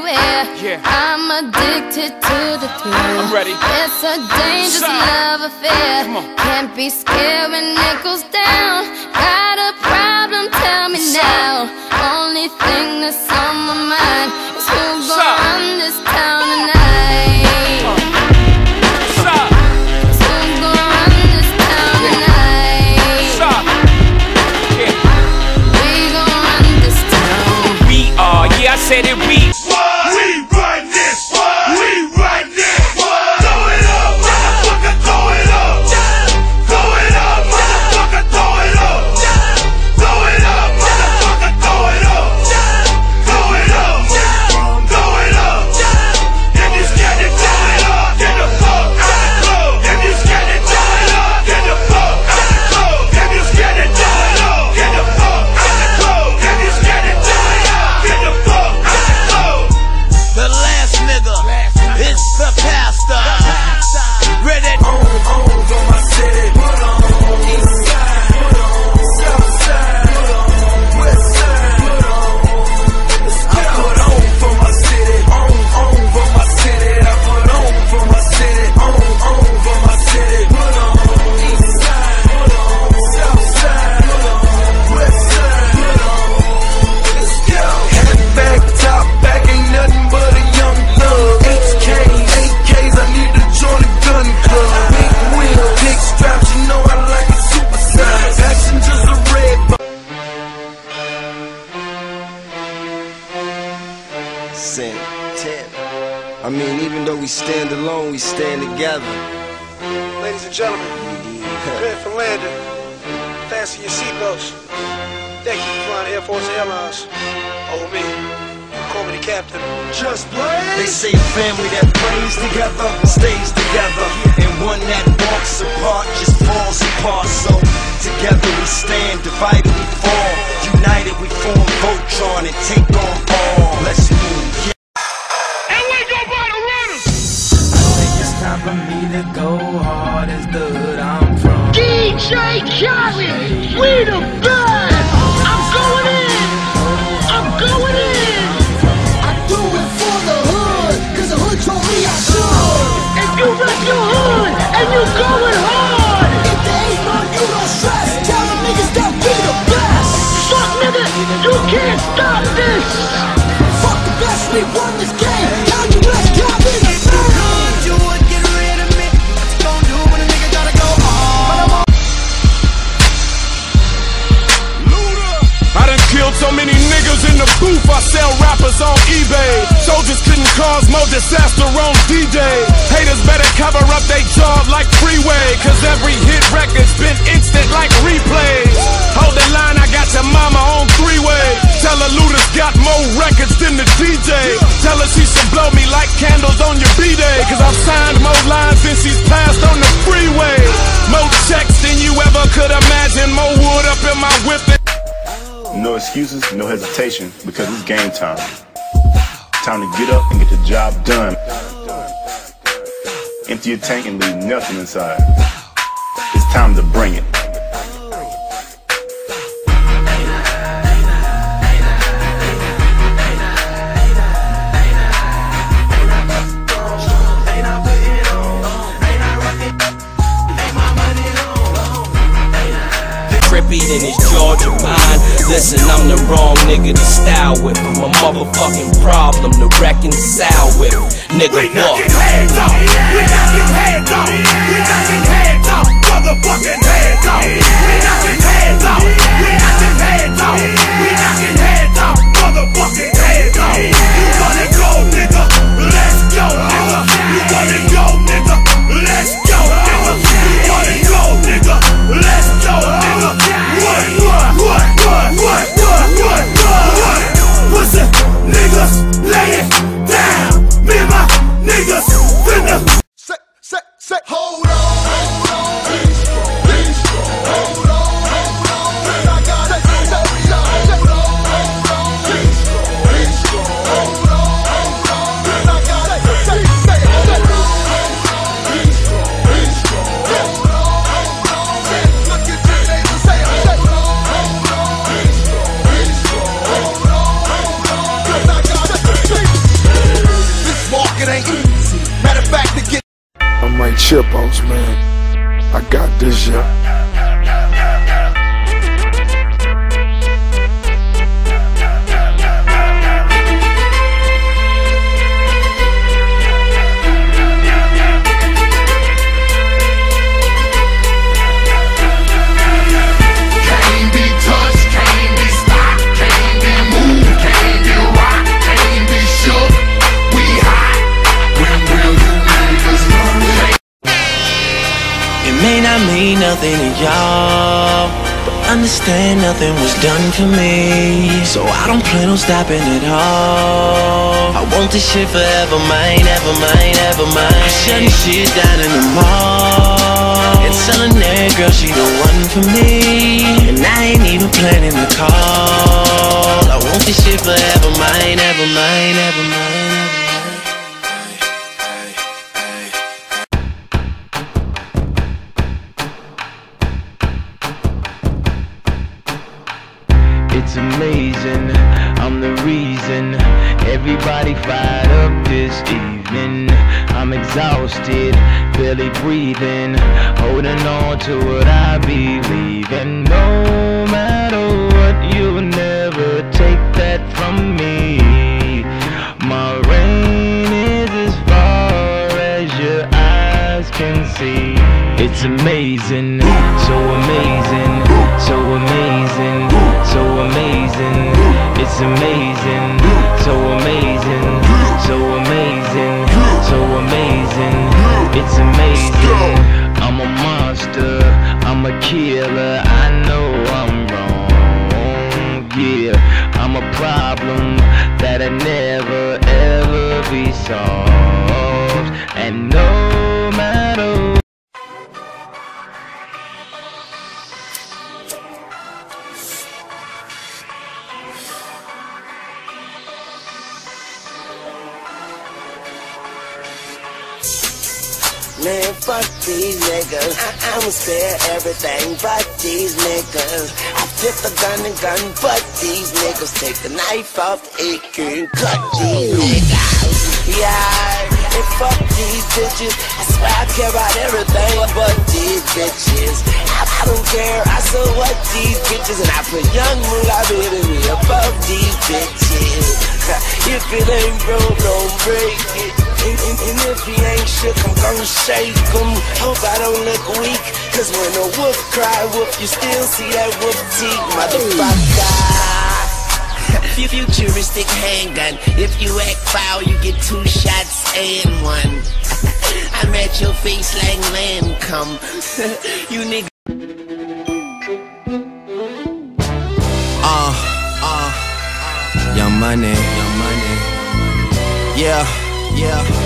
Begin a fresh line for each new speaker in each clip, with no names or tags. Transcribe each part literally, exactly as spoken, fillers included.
everywhere.
Yeah.
I'm addicted to the thrill.
I'm ready.
It's a dangerous
Stop.
love affair.
Come on.
Can't be scared when it goes down. Got a problem? Tell me
Stop.
now. Only thing that's on my mind is who's gonna
Stop.
run this town tonight.
Stop.
Who's gonna run this town tonight?
Stop. Yeah.
We gonna run this town.
We are, yeah, I said it, we.
We run this. We run this. Throw it up, motherfucker, throw it up. Throw it up, motherfucker, throw it up. Throw it up, motherfucker, throw it up. Throw it up, throw it up. If you scared to throw it up, get the fuck out the club. If you scared to throw it up, get the fuck out the club. If you scared to throw it up, get the fuck out the club. If you scared to throw it up, get the fuck out the club.
The last nigga, it's the pastor. Ready?
On, on, for my city. Put on. East side. Put on. South side. Put on. West side. Put on. I put on for my city. On, on for my city. I put on for my city. On, on for my city. Put on. East side. Put on. South side. Put on. West side. Put on. Let's go. Hat back, top back, ain't nothing but a young thug. H Ks, eight Ks, I need to join the gun club. Big wheel, big straps, you know I like it super size. Passengers are red.
Sin, ten. I mean, even though we stand alone, we stand together.
Ladies and gentlemen, prepare for landing. Fasten your seatbelts. Thank you for flying Air Force Airlines. Oh, me. Call me the captain.
Just play.
They say a family that prays together stays together, and one that walks apart just falls apart. So together we stand, divided we fall, united we form Voltron and take on all. Let's move.
And we go by the runners.
I think it's time for me to go hard as the hood I'm from.
D J Khaled, we the best. I'm going in. I'm going in.
I do it for the hood, cause the hood told me I should.
If you rep your hood and you going hard,
If there ain't none, you don't stress. Tell them niggas that we the best.
fuck nigga, you can't stop this.
Fuck the best, we won this game. Now you let's drop in the band.
You would get rid of me. What you gon' do when a nigga gotta go hard?
I done killed so many niggas in the booth, I sell rappers on eBay. Soldiers couldn't cause more disaster on D-Day. Haters better cover up they jaws like Freeway, cause every hit record's been instant like replays. Hold the line, I got your mama on three-way. Tell her Luda's got more records than the D J. Tell her she should blow me like candles on your B-Day, cause I've signed more lines than she's passed on the freeway. More checks than you ever could imagine, more wood up in my whip than
No excuses, no hesitation, because it's game time. Time to get up and get the job done. Empty your tank and leave nothing inside. It's time to bring it.
Trippy in his Georgia mind. Listen, I'm the wrong nigga to style with. I'm a motherfucking problem to reconcile with. Nigga,
We
what?
knocking heads off. We knocking heads off. We knocking heads off. Motherfucking heads off. We knocking heads off. We knocking heads off. We knocking heads off. Motherfucking heads off. You wanna go, nigga? Let's go, nigga. You wanna go, nigga? Let's go, nigga. You wanna go, nigga? Let's go, nigga. What? What? What? What? What? What? What? What? What's it? Niggas, lay it down. Me and my niggas finna.
Say, say, say, hold on, hold on, be strong, be strong, hold on, hold on, I got it, say, say, say, hold on.
chipmunks, man. I got this, yeah.
May not mean nothing to y'all, but understand nothing was done for me, so I don't plan on stopping at all. I want this shit forever, mine, ever mine, ever mine. I'm shutting shit down in the mall and telling that girl she the one for me, and I ain't even planning to call. I want this shit forever, mine, ever mine, ever mine.
It's amazing, I'm the reason everybody fired up this evening. I'm exhausted, barely breathing, holding on to what I believe in. No matter what, you'll never take that from me. My reign is as far as your eyes can see. It's amazing, so amazing, so amazing, so amazing. It's amazing, so amazing, so amazing, so amazing. It's amazing. I'm a monster, I'm a killer. I know I'm wrong, yeah. I'm a problem that'll never ever be solved. And no matter
man, fuck these niggas. I I'ma spare everything but these niggas. I flip the gun and gun, but these niggas take the knife off the A K and cut these niggas. Yeah, and fuck these bitches. I swear I care about everything but these bitches. I, I don't care, I so what these bitches. And I put young moolah baby me above these bitches. If it ain't broke, don't break it. And, and, and if he ain't shook, I'm gon' shake him. Hope I don't look weak, cause when a wolf cry wolf, you still see that wolf teeth, motherfucker. Futuristic handgun. If you act foul, you get two shots and one. I'm at your face like land come. You nigga. Uh, uh, Young Money, Young Money. Yeah, yeah.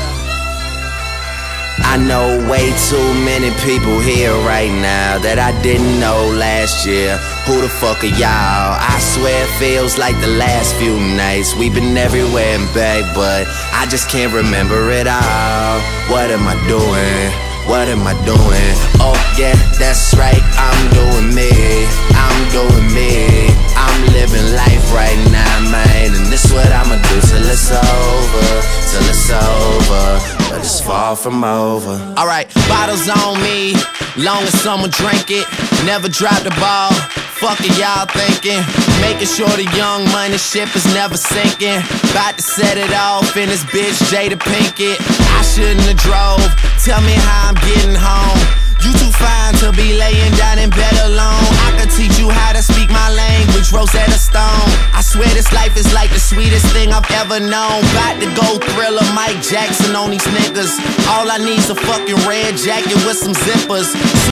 I know way too many people here right now that I didn't know last year. Who the fuck are y'all? I swear it feels like the last few nights we've been everywhere and back, but I just can't remember it all. What am I doing? What am I doing? Oh yeah, that's right, I'm doing me. I'm doing me. I'm living life right now, man, and this what I'ma do till it's over, till it's over. But it's far from over. Alright, bottles on me, long as someone drink it. Never drop the ball, fuck it y'all thinking. Making sure the Young Money ship is never sinking. About to set it off in this bitch Jada Pinkett. I shouldn't have drove, tell me how I'm getting home. You too fine to be laying down in bed alone. I could teach you how to speak my language, Rosetta Stone. I swear this life is like the sweetest thing I've ever known. About to go Thriller, Mike Jackson on these niggas. All I need's a fucking red jacket with some zippers.